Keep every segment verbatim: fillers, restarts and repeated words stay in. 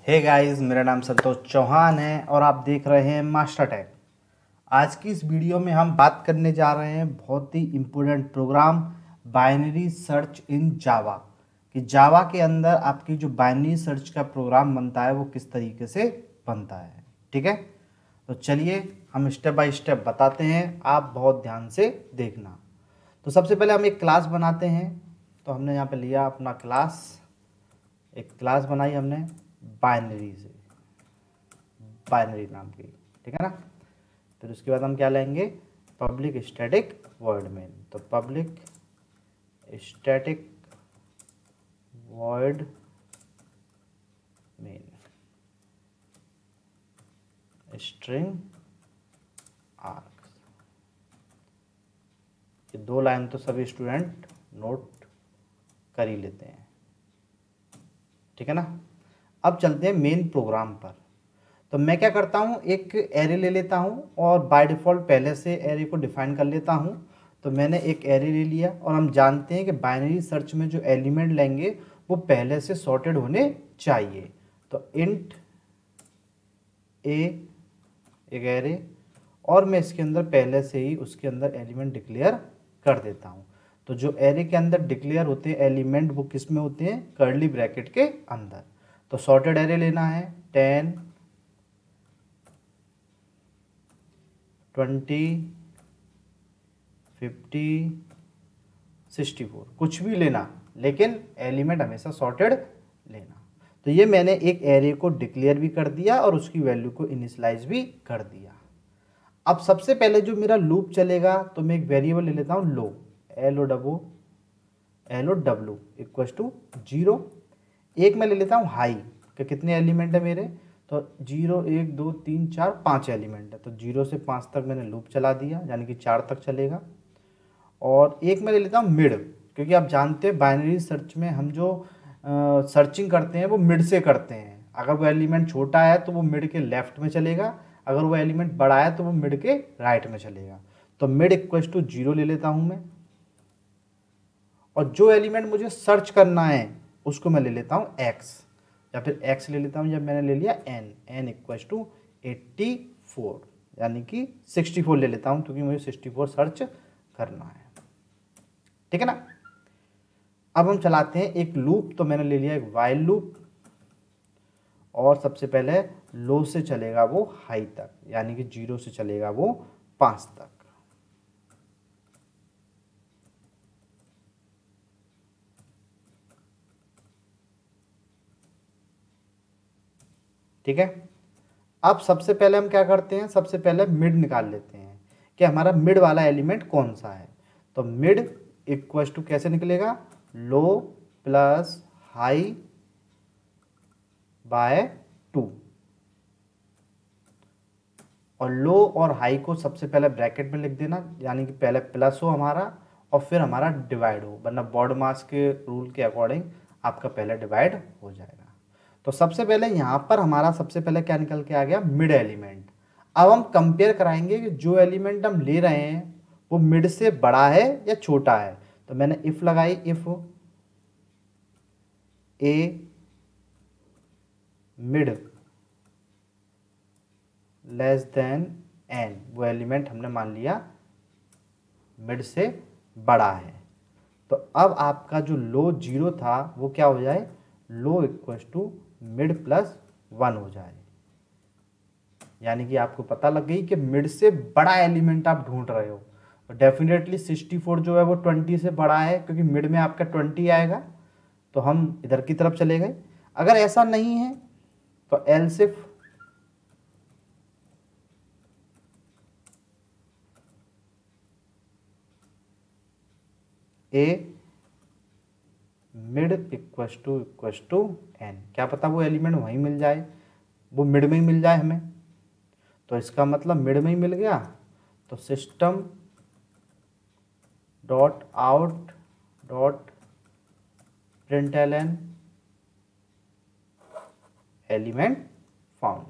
Hey guys, मेरा नाम संतोष चौहान है और आप देख रहे हैं मास्टर टेक। आज की इस वीडियो में हम बात करने जा रहे हैं बहुत ही important program binary search in Java कि जावा के अंदर आपकी जो बाइनरी सर्च का प्रोग्राम बनता है वो किस तरीके से बनता है। ठीक है, तो चलिए हम स्टेप बाय स्टेप बताते हैं, आप बहुत ध्यान से देखना। तो सबसे पहले हम एक क्लास बनाते हैं। तो हमने यहाँ पे लिया अपना क्लास, एक क्लास बनाई हमने बाइनरी से, बाइनरी नाम की। ठीक है ना। फिर उसके बाद हम क्या लेंगे, पब्लिक स्टैटिक वॉइड मेन। तो public static void main string args. ये दो लाइन तो सभी स्टूडेंट नोट कर ही लेते हैं। ठीक है ना। अब चलते हैं मेन प्रोग्राम पर। तो मैं क्या करता हूँ, एक एरे ले लेता हूँ और बाय डिफ़ॉल्ट पहले से एरे को डिफाइन कर लेता हूँ। तो मैंने एक एरे ले लिया और हम जानते हैं कि बाइनरी सर्च में जो एलिमेंट लेंगे वो पहले से सॉर्टेड होने चाहिए। तो इंट ए एक एरे, और मैं इसके अंदर पहले से ही उसके अंदर एलिमेंट डिक्लेयर कर देता हूँ। तो जो एरे के अंदर डिक्लेयर होते हैं एलिमेंट वो किस में होते हैं, कर्ली ब्रैकेट के अंदर। तो सॉर्टेड एरे लेना है ten twenty fifty sixty four, कुछ भी लेना, लेकिन एलिमेंट हमेशा सॉर्टेड लेना। तो ये मैंने एक एरे को डिक्लेयर भी कर दिया और उसकी वैल्यू को इनिशियलाइज भी कर दिया। अब सबसे पहले जो मेरा लूप चलेगा तो मैं एक वेरिएबल ले लेता हूँ low, L O W L O W equal to zero. एक मैं ले लेता हूँ हाई कि कितने एलिमेंट है मेरे, तो जीरो एक दो तीन चार पाँच एलिमेंट है। तो जीरो से पाँच तक मैंने लूप चला दिया, यानी कि चार तक चलेगा। और एक मैं ले लेता हूँ मिड, क्योंकि आप जानते हैं बाइनरी सर्च में हम जो सर्चिंग करते हैं वो मिड से करते हैं। अगर वो एलिमेंट छोटा है तो वो मिड के लेफ्ट में चलेगा, अगर वो एलिमेंट बड़ा है तो वो मिड के राइट में चलेगा। तो मिड इक्वल टू जीरो ले लेता हूँ मैं, और जो एलिमेंट मुझे सर्च करना है उसको मैं ले लेता हूँ एक्स, या फिर एक्स ले लेता हूँ जब मैंने ले लिया N, N equal to eighty four, यानी कि सिक्सटी फोर ले लेता हूँ क्योंकि मुझे सिक्सटी फोर सर्च करना है। ठीक है ना। अब हम चलाते हैं एक लूप। तो मैंने ले लिया एक वाइल लूप, और सबसे पहले लो से चलेगा वो हाई तक, यानी कि जीरो से चलेगा वो पाँच तक। ठीक है। अब सबसे पहले हम क्या करते हैं, सबसे पहले मिड निकाल लेते हैं कि हमारा मिड वाला एलिमेंट कौन सा है। तो मिड इक्वल टू कैसे निकलेगा, low plus high by two. और लो और हाई को सबसे पहले ब्रैकेट में लिख देना, यानी कि पहले प्लस हो हमारा और फिर हमारा डिवाइड हो, वरना बॉड मास के रूल के अकॉर्डिंग आपका पहले डिवाइड हो जाएगा। तो सबसे पहले यहाँ पर हमारा सबसे पहले क्या निकल के आ गया, मिड एलिमेंट। अब हम कंपेयर कराएंगे कि जो एलिमेंट हम ले रहे हैं वो मिड से बड़ा है या छोटा है। तो मैंने इफ लगाई, if A mid less than N, वो एलिमेंट हमने मान लिया मिड से बड़ा है। तो अब आपका जो लो जीरो था वो क्या हो जाए, low equal to mid plus one हो जाए, यानी कि आपको पता लग गई कि मिड से बड़ा एलिमेंट आप ढूंढ रहे हो। तो डेफिनेटली सिक्सटी फोर जो है वो ट्वेंटी से बड़ा है, क्योंकि मिड में आपका ट्वेंटी आएगा, तो हम इधर की तरफ चले गए। अगर ऐसा नहीं है तो एल सिर्फ A mid equal to equal to N, क्या पता वो एलिमेंट वहीं मिल जाए, वो मिड में ही मिल जाए हमें। तो इसका मतलब मिड में ही मिल गया। तो system dot out dot println element found.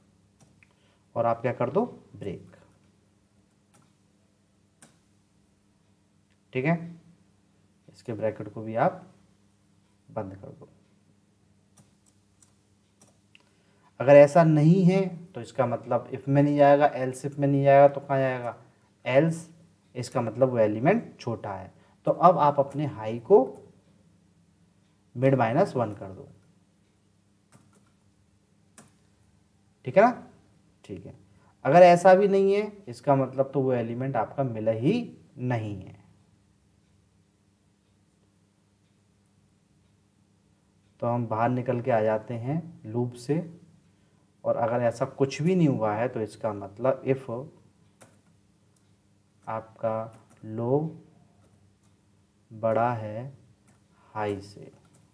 और आप क्या कर दो, ब्रेक। ठीक है, इसके ब्रैकेट को भी आप बंद कर दो। अगर ऐसा नहीं है तो इसका मतलब इफ में नहीं जाएगा, एल्स इफ में नहीं जाएगा तो कहाँ जाएगा, एल्स, इसका मतलब वो एलिमेंट छोटा है। तो अब आप अपने हाई को मिड माइनस वन कर दो, ठीक है ना, ठीक है। अगर ऐसा भी नहीं है इसका मतलब तो वो एलिमेंट आपका मिला ही नहीं है। तो हम बाहर निकल के आ जाते हैं लूप से, और अगर ऐसा कुछ भी नहीं हुआ है तो इसका मतलब इफ आपका लो बड़ा है हाई से,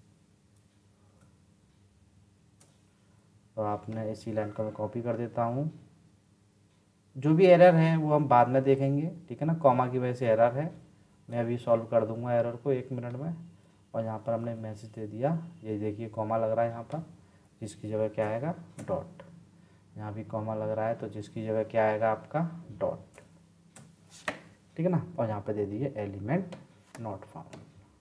तो आपने इसी लाइन को मैं कॉपी कर देता हूँ। जो भी एरर है वो हम बाद में देखेंगे, ठीक है ना, कॉमा की वजह से एरर है, मैं अभी सॉल्व कर दूंगा एरर को एक मिनट में। और यहाँ पर हमने मैसेज दे दिया, ये देखिए कॉमा लग रहा है यहाँ पर, जिसकी जगह क्या आएगा डॉट, यहाँ भी कॉमा लग रहा है तो जिसकी जगह क्या आएगा आपका डॉट, ठीक है ना। और यहाँ पे दे दीजिए element not found,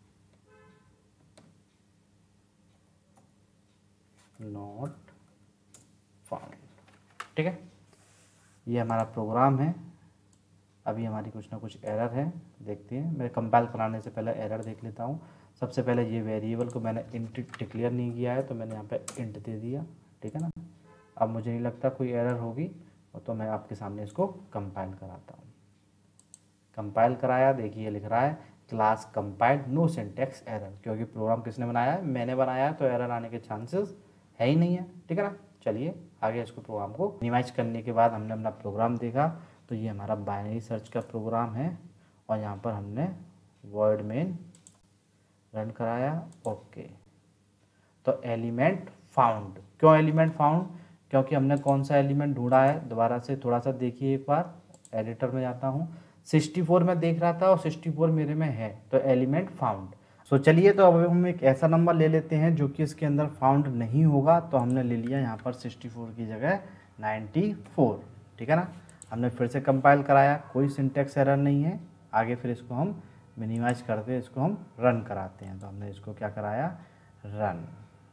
not found, ठीक है। ये हमारा प्रोग्राम है। अभी हमारी कुछ ना कुछ एरर है, देखते हैं। मैं कंपाइल कराने से पहले एरर देख लेता हूँ। सबसे पहले ये वेरिएबल को मैंने इंट डिक्लेयर नहीं किया है तो मैंने यहाँ पे इंट दे दिया, ठीक है ना। अब मुझे नहीं लगता कोई एरर होगी, तो मैं आपके सामने इसको कंपाइल कराता हूँ। कंपाइल कराया, देखिए लिख रहा है class compiled no syntax error, क्योंकि प्रोग्राम किसने बनाया है, मैंने बनाया है, तो एरर आने के चांसेस है ही नहीं है, ठीक है ना। चलिए आगे इसको प्रोग्राम को मिनिमाइज करने के बाद हमने अपना प्रोग्राम देखा, तो ये हमारा बाइनरी सर्च का प्रोग्राम है, और यहाँ पर हमने वर्ड मेन रन कराया, ओके। तो एलिमेंट फाउंड, क्यों एलिमेंट फाउंड, क्योंकि हमने कौन सा एलिमेंट ढूंढा है, दोबारा से थोड़ा सा देखिए एक बार, एडिटर में जाता हूँ, सिक्सटी फोर में देख रहा था और सिक्सटी फोर मेरे में है, तो एलिमेंट फाउंड। सो चलिए, तो अब हम एक ऐसा नंबर ले लेते हैं जो कि इसके अंदर फाउंड नहीं होगा, तो हमने ले लिया यहाँ पर सिक्सटी फोर की जगह नाइन्टी फोर, ठीक है ना। हमने फिर से कंपाइल कराया, कोई सिंटैक्स एरर नहीं है। आगे फिर इसको हम मिनिमाइज करते हैं, इसको हम रन कराते हैं, तो हमने इसको क्या कराया, रन,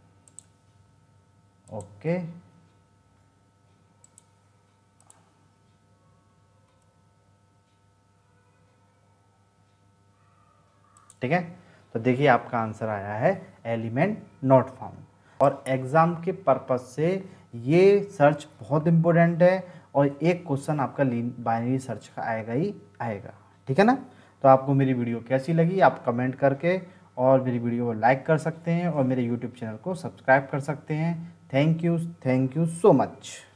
ओके। ठीक है, तो देखिए आपका आंसर आया है एलिमेंट नॉट फाउंड। और एग्जाम के पर्पज से ये सर्च बहुत इंपॉर्टेंट है, और एक क्वेश्चन आपका बाइनरी सर्च का आएगा ही आएगा, ठीक है ना। तो आपको मेरी वीडियो कैसी लगी आप कमेंट करके और मेरी वीडियो को लाइक कर सकते हैं, और मेरे यूट्यूब चैनल को सब्सक्राइब कर सकते हैं। Thank you, thank you so much.